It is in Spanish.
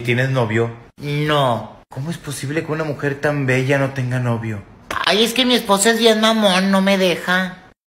¿Tienes novio? No. ¿Cómo es posible que una mujer tan bella no tenga novio? Ay, es que mi esposa es bien mamón, no me deja.